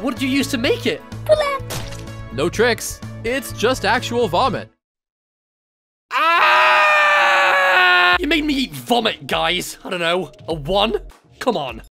What did you use to make it? No tricks. It's just actual vomit. Ah! You made me eat vomit, guys. I don't know. A 1? Come on.